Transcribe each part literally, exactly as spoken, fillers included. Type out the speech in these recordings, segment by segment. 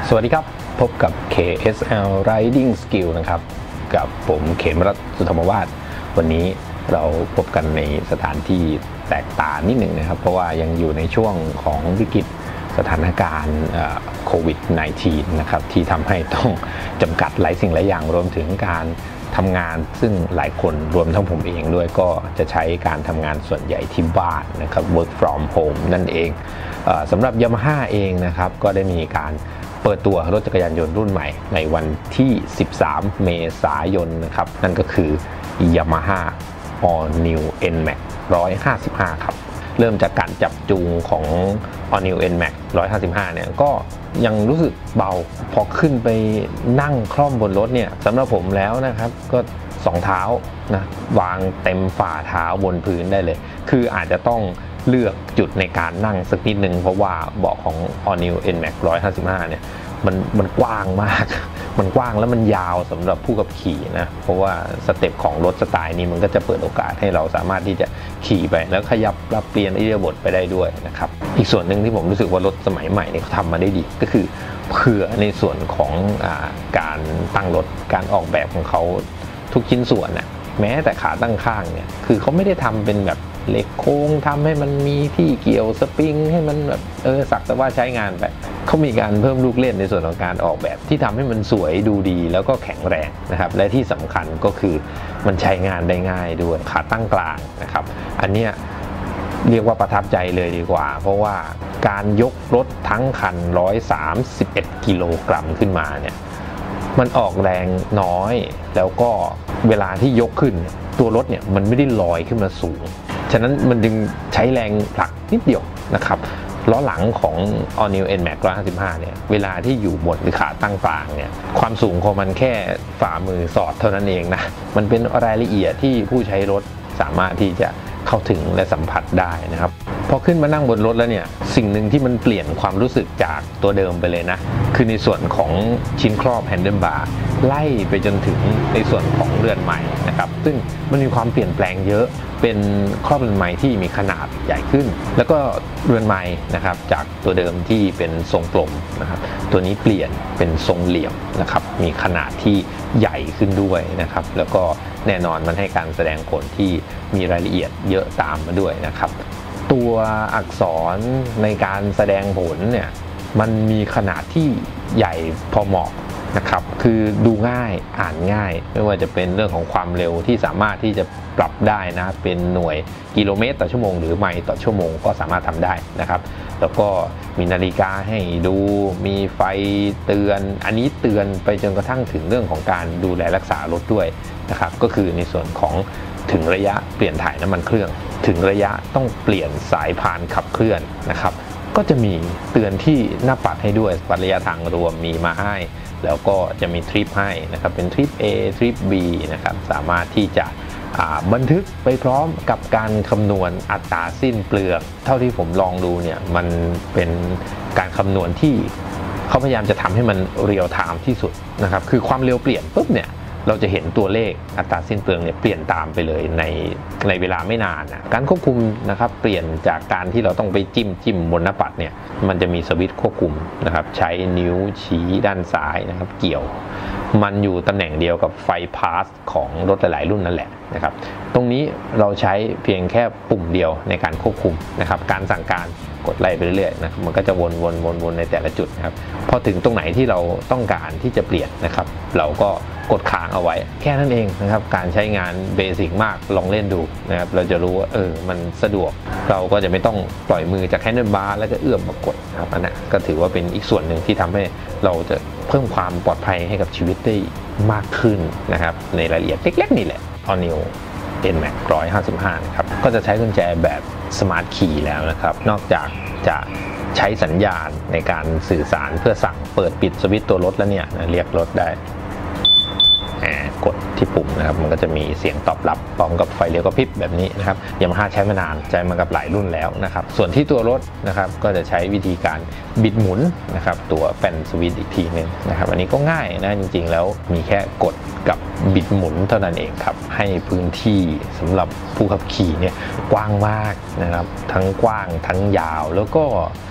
สวัสดีครับพบกับ เค เอส แอล Riding Skill นะครับกับผมเขมรัตน์สุธรรมวาทวันนี้เราพบกันในสถานที่แตกต่างนิดหนึ่งนะครับเพราะว่ายังอยู่ในช่วงของวิกฤตสถานการณ์โควิด สิบเก้า นะครับที่ทำให้ต้องจำกัดหลายสิ่งหลายอย่างรวมถึงการทำงานซึ่งหลายคนรวมทั้งผมเองด้วยก็จะใช้การทำงานส่วนใหญ่ที่บ้านนะครับ work from home นั่นเองสำหรับ Yamaha เองนะครับก็ได้มีการเปิดตัวรถจักรยานยนต์รุ่นใหม่ในวันที่สิบสามเมษายนนะครับนั่นก็คือ Yamaha All New เอ็น แม็กซ์ หนึ่งร้อยห้าสิบห้าครับเริ่มจากการจับจูงของ All New เอ็น แม็กซ์ หนึ่งร้อยห้าสิบห้าเนี่ยก็ยังรู้สึกเบาพอขึ้นไปนั่งคล่อมบนรถเนี่ยสำหรับผมแล้วนะครับก็สองเท้านะวางเต็มฝ่าเท้าบนพื้นได้เลยคืออาจจะต้องเลือกจุดในการนั่งสักนิดนึงเพราะว่าเบาะของ All New เอ็น แม็กซ์ หนึ่งร้อยห้าสิบห้าเนี่ยมันมันกว้างมากมันกว้างแล้วมันยาวสำหรับผู้ขับขี่นะเพราะว่าสเต็ปของรถสไตล์นี้มันก็จะเปิดโอกาสให้เราสามารถที่จะขี่ไปแล้วขยับปรับเปลี่ยนอิริยาบถไปได้ด้วยนะครับอีกส่วนหนึ่งที่ผมรู้สึกว่ารถสมัยใหม่เนี่ยเขาทำมาได้ดีก็คือเผื่อในส่วนของอ่าการตั้งรถการออกแบบของเขาทุกชิ้นส่วนน่ะแม้แต่ขาตั้งข้างเนี่ยคือเขาไม่ได้ทำเป็นแบบเหล็กโค้งทำให้มันมีที่เกี่ยวสปริงให้มันแบบเออสักแต่ว่าใช้งานไปเขามีการเพิ่มลูกเล่นในส่วนของการออกแบบที่ทำให้มันสวยดูดีแล้วก็แข็งแรงนะครับและที่สำคัญก็คือมันใช้งานได้ง่ายด้วยขาตั้งกลางนะครับอันเนี้ยเรียกว่าประทับใจเลยดีกว่าเพราะว่าการยกรถทั้งคันหนึ่งร้อยสามสิบเอ็ดกิโลกรัมขึ้นมาเนี่ยมันออกแรงน้อยแล้วก็เวลาที่ยกขึ้นตัวรถเนี่ยมันไม่ได้ลอยขึ้นมาสูงฉะนั้นมันจึงใช้แรงผลักนิดเดียวนะครับล้อหลังของ All New เอ็น แม็กซ์ หนึ่งร้อยห้าสิบห้าเนี่ยเวลาที่อยู่บนหรือขาตั้งกลางเนี่ยความสูงของมันแค่ฝ่ามือสอดเท่านั้นเองนะมันเป็นรายละเอียดที่ผู้ใช้รถสามารถที่จะเข้าถึงและสัมผัสได้นะครับพอขึ้นมานั่งบนรถแล้วเนี่ยสิ่งหนึ่งที่มันเปลี่ยนความรู้สึกจากตัวเดิมไปเลยนะคือในส่วนของชิ้นครอบแฮนเดิลบาร์ไล่ไปจนถึงในส่วนของเรือนใหม่นะครับซึ่งมันมีความเปลี่ยนแปลงเยอะเป็นครอบเรือนใหม่ที่มีขนาดใหญ่ขึ้นแล้วก็เรือนใหม่นะครับจากตัวเดิมที่เป็นทรงกลมนะครับตัวนี้เปลี่ยนเป็นทรงเหลี่ยมนะครับมีขนาดที่ใหญ่ขึ้นด้วยนะครับแล้วก็แน่นอนมันให้การแสดงผลที่มีรายละเอียดเยอะตามมาด้วยนะครับตัวอักษรในการแสดงผลเนี่ยมันมีขนาดที่ใหญ่พอเหมาะนะครับคือดูง่ายอ่านง่ายไม่ว่าจะเป็นเรื่องของความเร็วที่สามารถที่จะปรับได้นะเป็นหน่วยกิโลเมตรต่อชั่วโมงหรือไมล์ต่อชั่วโมงก็สามารถทำได้นะครับแล้วก็มีนาฬิกาให้ดูมีไฟเตือนอันนี้เตือนไปจนกระทั่งถึงเรื่องของการดูแลรักษารถด้วยนะครับก็คือในส่วนของถึงระยะเปลี่ยนถ่ายน้ำมันเครื่องถึงระยะต้องเปลี่ยนสายพานขับเคลื่อนนะครับก็จะมีเตือนที่หน้าปัดให้ด้วยวัดระยะทางรวมมีมาให้แล้วก็จะมีทริปให้นะครับเป็นทริป A ทริป B นะครับสามารถที่จะบันทึกไปพร้อมกับการคำนวณอัตราสิ้นเปลืองเท่าที่ผมลองดูเนี่ยมันเป็นการคำนวณที่เขาพยายามจะทำให้มันเรียลไทม์ที่สุดนะครับคือความเร็วเปลี่ยนปุ๊บเนี่ยเราจะเห็นตัวเลขอัตราสิ้นเปลืองเนี่ยเปลี่ยนตามไปเลยในในเวลาไม่นานนะการควบคุมนะครับเปลี่ยนจากการที่เราต้องไปจิ้มจิ้มบนหน้าปัดเนี่ยมันจะมีสวิตช์ควบคุมนะครับใช้นิ้วชี้ด้านซ้ายนะครับเกี่ยวมันอยู่ตำแหน่งเดียวกับไฟพาสของรถหลายๆรุ่นนั่นแหละนะครับตรงนี้เราใช้เพียงแค่ปุ่มเดียวในการควบคุมนะครับการสั่งการกดไล่ไปเรื่อยๆนะครับมันก็จะวนวนวนวนในแต่ละจุดนะครับพอถึงตรงไหนที่เราต้องการที่จะเปลี่ยนนะครับเราก็กดค้างเอาไว้แค่นั้นเองนะครับการใช้งานเบสิกมากลองเล่นดูนะครับเราจะรู้ว่าเออมันสะดวกเราก็จะไม่ต้องปล่อยมือจากแฮนเดิลบาร์แล้วก็เอื้อมมากดนะครับอันนั้นก็ถือว่าเป็นอีกส่วนหนึ่งที่ทำให้เราจะเพิ่มความปลอดภัยให้กับชีวิตได้มากขึ้นนะครับในรายละเอียดเล็กๆนี่แหละ All New เอ็น แม็กซ์ หนึ่งร้อยห้าสิบห้านะครับก็จะใช้กุญแจแบบสมาร์ทคีย์แล้วนะครับนอกจากจะใช้สัญญาณในการสื่อสารเพื่อสั่งเปิดปิดสวิตช์ตัวรถแล้วเนี่ยเรียกรถได้กดที่ปุ่มนะครับมันก็จะมีเสียงตอบรับพร้อมกับไฟเลี้ยวกระพริบแบบนี้นะครับYamahaใช้มานานใช้มากับหลายรุ่นแล้วนะครับส่วนที่ตัวรถนะครับก็จะใช้วิธีการบิดหมุนนะครับตัวแป้นสวิตช์อีกทีนึงนะครับอันนี้ก็ง่ายนะจริงๆแล้วมีแค่กดกับบิดหมุนเท่านั้นเองครับให้พื้นที่สำหรับผู้ขับขี่เนี่ยกว้างมากนะครับทั้งกว้างทั้งยาวแล้วก็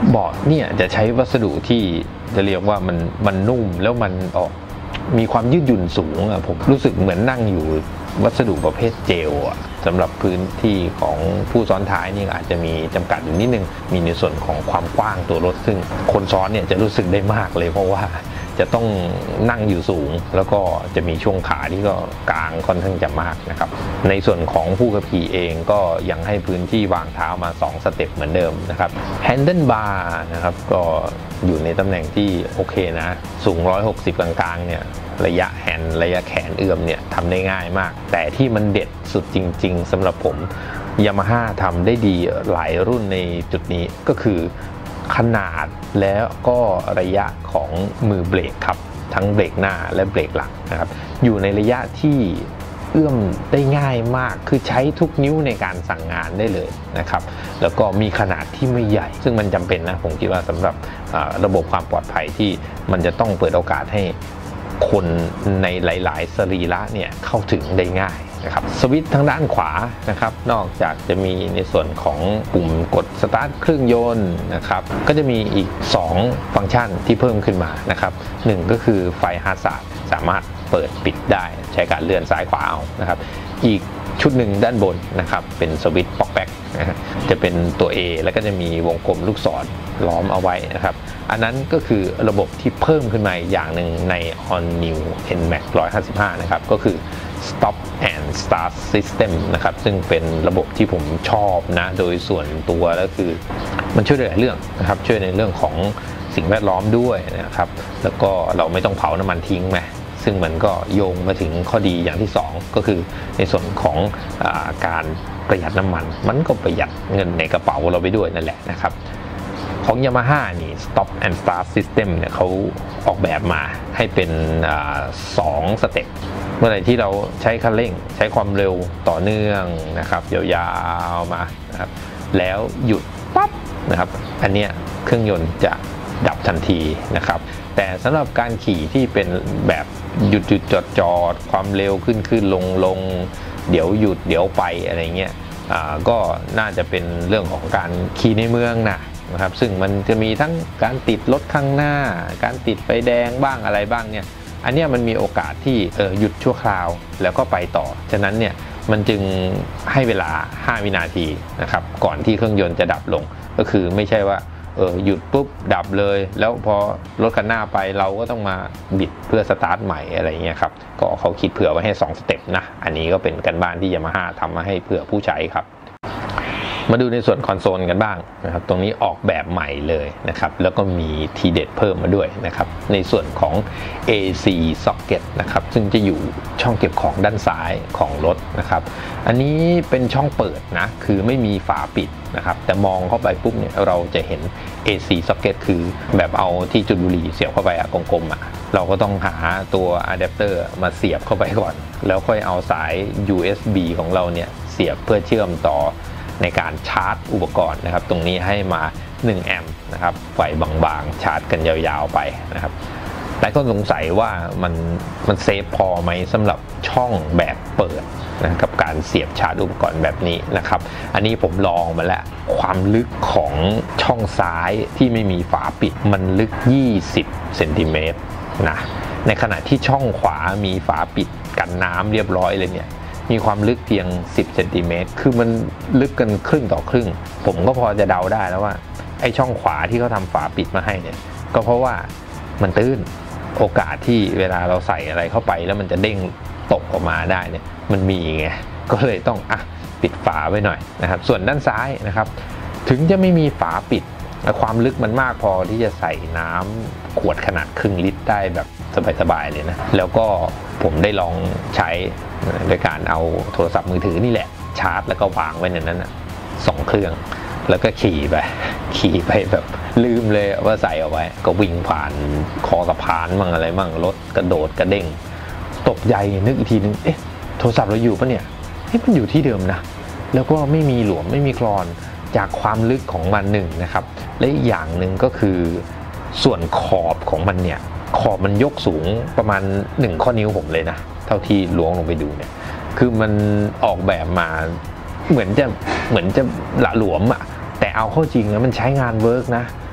เบาะเนี่ยจะใช้วัสดุที่จะเรียกว่ามันมันนุ่มแล้วมันออกมีความยืดหยุ่นสูงอะผมรู้สึกเหมือนนั่งอยู่วัสดุประเภทเจลอะสำหรับพื้นที่ของผู้ซ้อนท้ายนี่อาจจะมีจำกัดอยู่นิดนึงมีในส่วนของความกว้างตัวรถซึ่งคนซ้อนเนี่ยจะรู้สึกได้มากเลยเพราะว่าจะต้องนั่งอยู่สูงแล้วก็จะมีช่วงขาที่ก็กลางค่อนข้างจะมากนะครับในส่วนของผู้ขับขี่เองก็ยังให้พื้นที่วางเท้ามาสองสเต็ปเหมือนเดิมนะครับแฮนเดิลบาร์นะครับก็อยู่ในตำแหน่งที่โอเคนะสูงหนึ่งร้อยหกสิบกลางๆเนี่ยระยะแฮนด์ระยะแขนเอื้อมเนี่ยทำได้ง่ายมากแต่ที่มันเด็ดสุดจริงๆสำหรับผม Yamaha ทำได้ดีหลายรุ่นในจุดนี้ก็คือขนาดแล้วก็ระยะของมือเบรกครับทั้งเบรกหน้าและเบรกหลังนะครับอยู่ในระยะที่เอื้อมได้ง่ายมากคือใช้ทุกนิ้วในการสั่งงานได้เลยนะครับแล้วก็มีขนาดที่ไม่ใหญ่ซึ่งมันจำเป็นนะผมคิดว่าสำหรับระบบความปลอดภัยที่มันจะต้องเปิดโอกาสให้คนในหลายๆสรีระเนี่ยเข้าถึงได้ง่ายนะครับสวิตช์ทางด้านขวานะครับนอกจากจะมีในส่วนของปุ่มกดสตาร์ทเครื่องยนต์นะครับก็จะมีอีกสองฟังก์ชันที่เพิ่มขึ้นมานะครับหนึ่งก็คือไฟฮาซาร์ดสามารถเปิดปิดได้ใช้การเลื่อนซ้ายขวาเอานะครับอีกชุดหนึ่งด้านบนนะครับเป็นสวิตช์ป๊อกแบ็กนะฮะจะเป็นตัว A แล้วก็จะมีวงกลมลูกศรล้อมเอาไว้นะครับอันนั้นก็คือระบบที่เพิ่มขึ้นมาอย่างหนึ่งใน All New เอ็น แม็กซ์ หนึ่งร้อยห้าสิบห้านะครับก็คือ Stop and Start System นะครับซึ่งเป็นระบบที่ผมชอบนะโดยส่วนตัวแล้วคือมันช่วยในหลายเรื่องนะครับช่วยในเรื่องของสิ่งแวดล้อมด้วยนะครับแล้วก็เราไม่ต้องเผาน้ำมันทิ้งไหมซึ่งมันก็โยงมาถึงข้อดีอย่างที่สองก็คือในส่วนของอาการประหยัดน้ำมันมันก็ประหยัดเงินในกระเป๋าเราไปด้วยนั่นแหละนะครับของ Yamaha นี่ Stop and Start System เนี่ยเขาออกแบบมาให้เป็นสองสเต็ปเมื่อไหร่ที่เราใช้คันเร่งใช้ความเร็วต่อเนื่องนะครับยาวๆมานะครับแล้วหยุดปั๊บนะครับอันเนี้ยเครื่องยนต์จะดับทันทีนะครับแต่สำหรับการขี่ที่เป็นแบบหยุดหยุดจอดจอดความเร็วขึ้นขึ้นลงลงเดี๋ยวหยุดเดี๋ยวไปอะไรเงี้ยก็น่าจะเป็นเรื่องของการขี่ในเมืองนะนะครับซึ่งมันจะมีทั้งการติดรถข้างหน้าการติดไฟแดงบ้างอะไรบ้างเนี่ยอันนี้มันมีโอกาสที่เออหยุดชั่วคราวแล้วก็ไปต่อฉะนั้นเนี่ยมันจึงให้เวลาห้าวินาทีนะครับก่อนที่เครื่องยนต์จะดับลงก็คือไม่ใช่ว่าเออหยุดปุ๊บดับเลยแล้วพอรถคันหน้าไปเราก็ต้องมาบิดเพื่อสตาร์ทใหม่อะไรเงี้ยครับก็เขาคิดเผื่อไว้ให้สองสเต็ปนะอันนี้ก็เป็นการบ้านที่ Yamaha ทำมาให้เผื่อผู้ใช้ครับมาดูในส่วนคอนโซลกันบ้างนะครับตรงนี้ออกแบบใหม่เลยนะครับแล้วก็มีทีเด็ดเพิ่มมาด้วยนะครับในส่วนของ เอ ซี Socket นะครับซึ่งจะอยู่ช่องเก็บของด้านซ้ายของรถนะครับอันนี้เป็นช่องเปิดนะคือไม่มีฝาปิดนะครับแต่มองเข้าไปปุ๊บเนี่ยเราจะเห็น เอ ซี Socket คือแบบเอาที่จุดบุหรี่เสียบเข้าไปอะกลมๆอะเราก็ต้องหาตัวอะแดปเตอร์มาเสียบเข้าไปก่อนแล้วค่อยเอาสาย ยู เอส บี ของเราเนี่ยเสียบเพื่อเชื่อมต่อในการชาร์จอุปกรณ์นะครับตรงนี้ให้มาหนึ่งแอมป์นะครับไฟบางๆชาร์จกันยาวๆไปนะครับหลายคนสงสัยว่ามันมันเซฟพอไหมสำหรับช่องแบบเปิดนะกับการเสียบชาร์จอุปกรณ์แบบนี้นะครับอันนี้ผมลองมาแล้วความลึกของช่องซ้ายที่ไม่มีฝาปิดมันลึกยี่สิบเซนติเมตรนะในขณะที่ช่องขวามีฝาปิดกันน้ำเรียบร้อยเลยเนี่ยมีความลึกเพียงสิบเซนติเมตรคือมันลึกกันครึ่งต่อครึ่งผมก็พอจะเดาได้แล้วว่าไอ้ช่องขวาที่เขาทำฝาปิดมาให้เนี่ยก็เพราะว่ามันตื้นโอกาสที่เวลาเราใส่อะไรเข้าไปแล้วมันจะเด้งตกออกมาได้เนี่ยมันมีไงก็เลยต้องอ่ะปิดฝาไว้หน่อยนะครับส่วนด้านซ้ายนะครับถึงจะไม่มีฝาปิดความลึกมันมากพอที่จะใส่น้ำขวดขนาดครึ่งลิตรได้แบบสบายๆเลยนะแล้วก็ผมได้ลองใช้โดยการเอาโทรศัพท์มือถือนี่แหละชาร์จแล้วก็วางไว้ในนั้นนะสองเครื่องแล้วก็ขี่ไปขี่ไปแบบลืมเลยว่าใส่เอาไว้ก็วิ่งผ่านคอสะพานมั่งอะไรมั่งรถกระโดดกระเด้งตกใจนึกอีกทีนึงเอ๊ะโทรศัพท์เราอยู่ปะเนี่ยเฮ้ยมันอยู่ที่เดิมนะแล้วก็ไม่มีหลวมไม่มีคลอนจากความลึกของมันหนึ่งนะครับและอีกอย่างหนึ่งก็คือส่วนขอบของมันเนี่ยขอบมันยกสูงประมาณหนึ่งข้อนิ้วผมเลยนะเท่าที่ล้วงลงไปดูเนี่ยคือมันออกแบบมาเหมือนจะเหมือนจะหละหลวมอ่ะแต่เอาเข้าจริงแล้วมันใช้งานเวิร์กนะ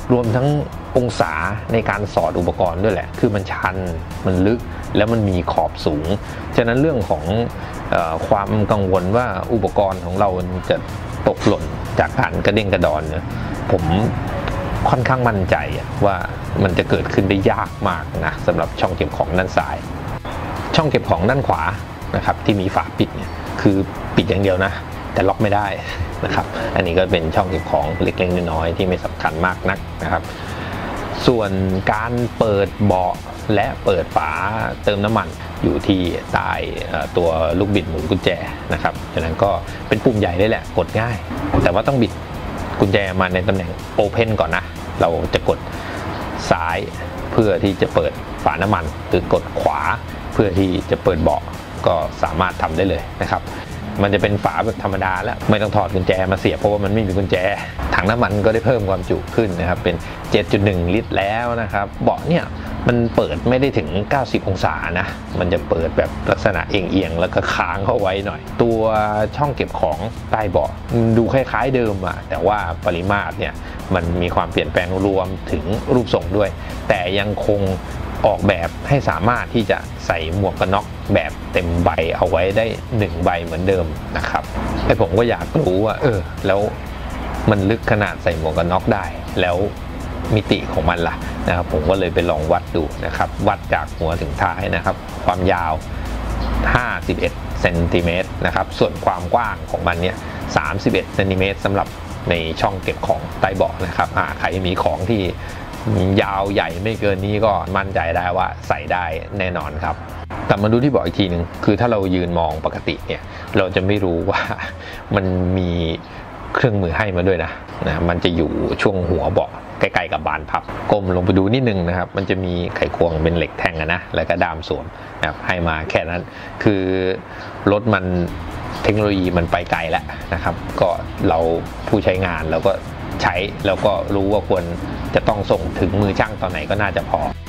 รวมทั้งองศาในการสอดอุปกรณ์ด้วยแหละคือมันชันมันลึกแล้วมันมีขอบสูงฉะนั้นเรื่องของเอ่อความกังวลว่าอุปกรณ์ของเราจะตกหล่นจากการกระเด้งกระดอนเนี่ยผมค่อนข้างมั่นใจว่ามันจะเกิดขึ้นได้ยากมากนะสำหรับช่องเก็บของด้านซ้ายช่องเก็บของด้านขวานะครับที่มีฝาปิดเนี่ยคือปิดอย่างเดียวนะแต่ล็อกไม่ได้นะครับอันนี้ก็เป็นช่องเก็บของเล็กๆน้อยๆที่ไม่สำคัญมากนักนะครับส่วนการเปิดเบาะและเปิดฝาเติมน้ำมันอยู่ที่ใต้ตัวลูกบิดหมุนกุญแจนะครับฉะนั้นก็เป็นปุ่มใหญ่เลยแหละกดง่ายแต่ว่าต้องบิดกุญแจมาในตำแหน่ง Open ก่อนนะเราจะกดซ้ายเพื่อที่จะเปิดฝาน้ำมันหรือกดขวาเพื่อที่จะเปิดเบาะก็สามารถทำได้เลยนะครับมันจะเป็นฝาแบบธรรมดาแล้วไม่ต้องถอดกุญแจมาเสียบเพราะว่ามันไม่มีกุญแจถังน้ำมันก็ได้เพิ่มความจุขึ้นนะครับเป็น เจ็ดจุดหนึ่ง ลิตรแล้วนะครับเบาะเนี่ยมันเปิดไม่ได้ถึงเก้าสิบองศานะมันจะเปิดแบบลักษณะเอียงๆแล้วก็ค้างเข้าไว้หน่อยตัวช่องเก็บของใต้เบาะดูคล้ายๆเดิมอะแต่ว่าปริมาตรเนี่ยมันมีความเปลี่ยนแปลงรวมถึงรูปทรงด้วยแต่ยังคงออกแบบให้สามารถที่จะใส่หมวกกันน็อกแบบเต็มใบเอาไว้ได้หนึ่งใบเหมือนเดิมนะครับไอ้ผมก็อยากรู้ว่าเออแล้วมันลึกขนาดใส่หมวกกันน็อกได้แล้วมิติของมันล่ะนะครับผมก็เลยไปลองวัดดูนะครับวัดจากหัวถึงท้ายนะครับความยาวห้าสิบเอ็ดเซนติเมตรนะครับส่วนความกว้างของมันเนี่ยสามสิบเอ็ดเซนติเมตรสำหรับในช่องเก็บของใต้เบาะนะครับอ่าใครมีของที่ยาวใหญ่ไม่เกินนี้ก็มั่นใจได้ว่าใส่ได้แน่นอนครับกลับมาดูที่เบาะอีกทีหนึ่งคือถ้าเรายืนมองปกติเนี่ยเราจะไม่รู้ว่ามันมีเครื่องมือให้มาด้วยนะนะมันจะอยู่ช่วงหัวเบาะใกล้ๆกับบานพับก้มลงไปดูนิดนึงนะครับมันจะมีไขควงเป็นเหล็กแท่งนะแล้วก็ด้ามสวมนะครับให้มาแค่นั้นคือรถมันเทคโนโลยีมันไปไกลแล้วนะครับก็เราผู้ใช้งานเราก็ใช้แล้วก็รู้ว่าควรจะต้องส่งถึงมือช่างตอนไหนก็น่าจะพอ